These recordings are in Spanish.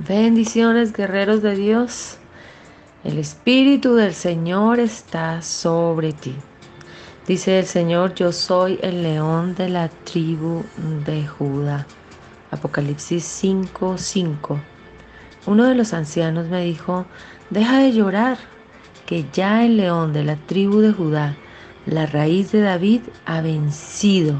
Bendiciones, guerreros de Dios. El Espíritu del Señor está sobre ti. Dice el Señor, yo soy el león de la tribu de Judá. Apocalipsis 5:5. Uno de los ancianos me dijo, deja de llorar, que ya el león de la tribu de Judá, la raíz de David, ha vencido.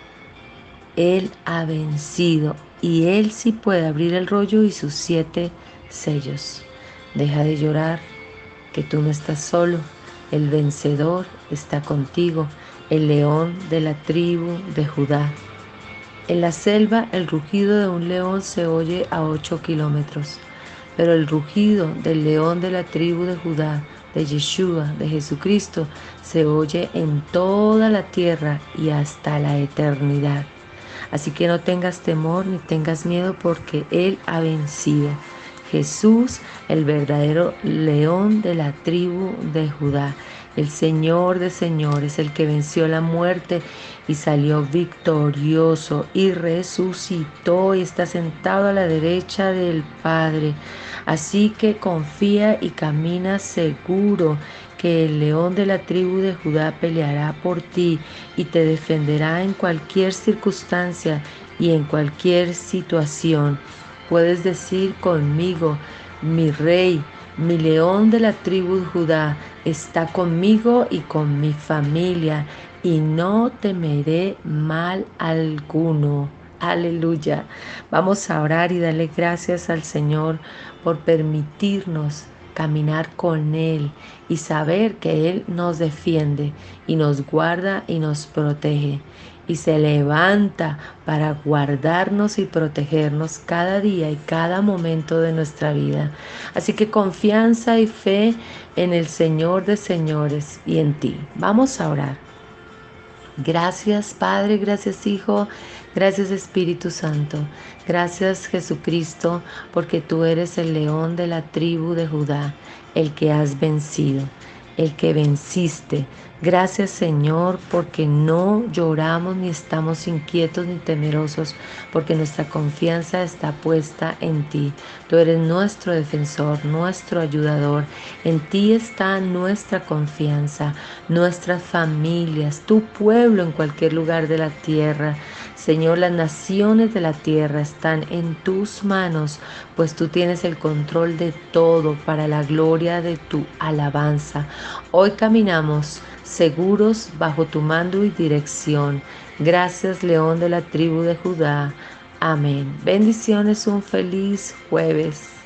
Él ha vencido y Él sí puede abrir el rollo y sus 7 sellos. Deja de llorar, que tú no estás solo. El vencedor está contigo, el león de la tribu de Judá. En la selva el rugido de un león se oye a 8 kilómetros, pero el rugido del león de la tribu de Judá, de Yeshua, de Jesucristo, se oye en toda la tierra y hasta la eternidad. Así que no tengas temor ni tengas miedo porque Él ha vencido. Jesús, el verdadero león de la tribu de Judá, el Señor de señores, el que venció la muerte y salió victorioso y resucitó y está sentado a la derecha del Padre. Así que confía y camina seguro que el león de la tribu de Judá peleará por ti y te defenderá en cualquier circunstancia y en cualquier situación. Puedes decir conmigo, mi rey, mi león de la tribu de Judá está conmigo y con mi familia, y no temeré mal alguno. Aleluya. Vamos a orar y darle gracias al Señor por permitirnos caminar con Él y saber que Él nos defiende y nos guarda y nos protege y se levanta para guardarnos y protegernos cada día y cada momento de nuestra vida. Así que confianza y fe en el Señor de señores y en ti. Vamos a orar. Gracias Padre, gracias Hijo, gracias Espíritu Santo, gracias Jesucristo, porque tú eres el león de la tribu de Judá, el que has vencido, el que venciste. Gracias Señor, porque no lloramos ni estamos inquietos ni temerosos, porque nuestra confianza está puesta en ti. Tú eres nuestro defensor, nuestro ayudador. En ti está nuestra confianza, nuestras familias, tu pueblo en cualquier lugar de la tierra. Señor, las naciones de la tierra están en tus manos, pues tú tienes el control de todo para la gloria de tu alabanza. Hoy caminamos seguros bajo tu mando y dirección. Gracias, león de la tribu de Judá. Amén. Bendiciones, un feliz jueves.